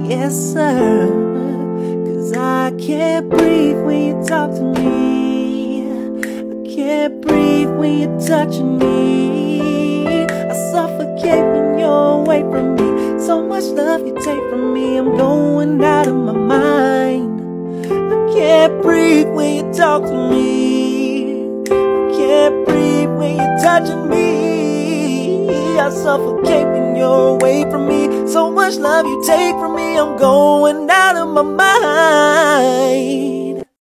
Yes, sir. 'Cause I can't breathe when you talk to me. I can't breathe when you're touching me. I suffocate when you're away from me. So much love you take from me, I'm going out of my mind. I can't breathe when you talk to me. I can't breathe when you're touching me. I suffocate when you're away from me. So much love you take from me, I'm going out of my mind.